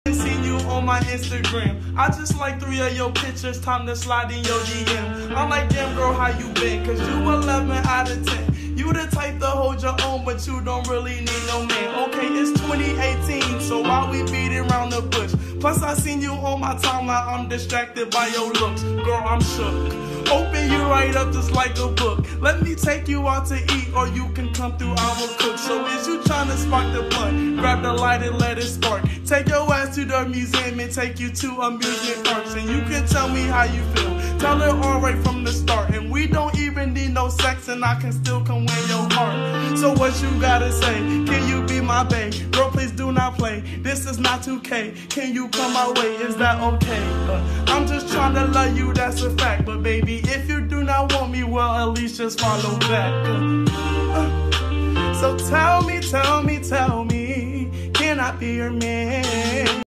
Seen you on my Instagram. I just like 3 of your pictures, time to slide in your DM. I'm like, damn girl, how you been? Cause you 11 out of 10. You the type to hold your own, but you don't really need no man. Okay, it's 2018, so why we beating around the bush? Plus I seen you on my timeline, I'm distracted by your looks. Girl, I'm shook. Open you right up just like a book. Let me take you out to eat, or you can come through, I will cook. So is you trying to spark the blunt? Grab the light and let it spark. Take your ass to the museum and take you to amusement parks. And you can tell me how you feel. Tell it all right from the start. And we don't even need no sex, and I can still come win your heart. So what you gotta say? Can you be my babe? Girl, please do not play. This is not 2K. Can you come my way? Is that okay? I'm just trying to love you, that's a fact. But baby, if you do not want me, well, at least just follow back. So tell me, can I be your man?